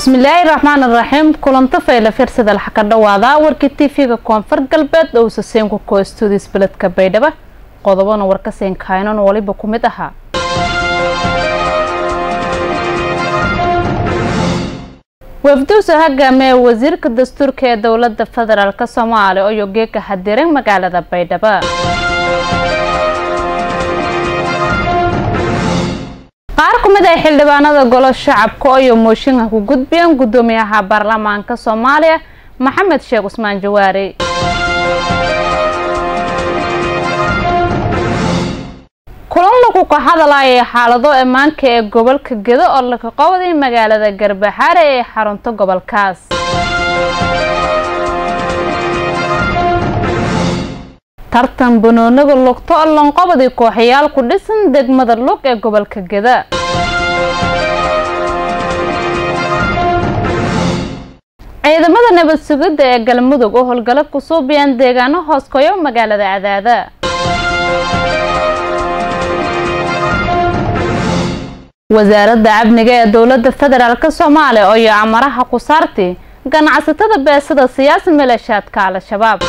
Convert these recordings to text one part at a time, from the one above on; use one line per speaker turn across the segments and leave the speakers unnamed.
Bismillahirrahmanirrahim. Kulanta fayla firsada la xaka dhawaada warkii TV-ga Koonfur Galbeed oo saseen ku koostuudis beledka Baydhabo qodobana warka seen kaynan waliba ku mid aha wafduusa hagaamay wasiirka dastuurka ee dawladda federaalka Soomaaliya oo yogeeka hadiran magaalada Baydhabo qaar kumid ah xildhibaanada golo shacabka oo mooshin ku gudbiyeen gudoomiyaha baarlamaanka Soomaaliya Maxamed Sheekh Usmaan Jawaari kulan lagu ka hadlayay xaalado ammaanka ee gobolka Gedo oo la ka qowday magaalada Garbaxare ee xarunta gobolkaas tartan banooniga lugto lanqabadi kooxayaal ku dhisan degmada lug ee gobolka Gedo ciidamada nabad sugidda ee galmudug oo howlgalo ku soo biyaan deegaano hoos koyo magaalada Cadaada wasaaradda amniga ee dawladda federaalka Soomaaliya oo amaraha ku saartay ganacsatada beesada siyaasi maleeshiyaadka Al-Shabaab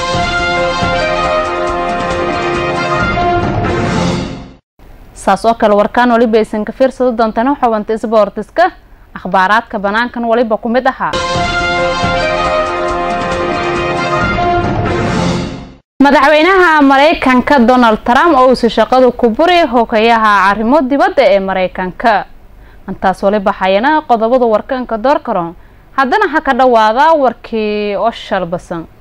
saas oo kale warkaan waliba aysan ka fiirsado doontaan xawanta isboortiska akhbaaraadka banaankan waliba ku mid aha madaxweynaha Mareykanka Donald Trump oo si shaqadu ku buray hoogayaha arrimo dibadda ee Mareykanka antaas waliba hayana qodobada warkanka door karoon haddana ha ka dhawaada warkii oo shalbasan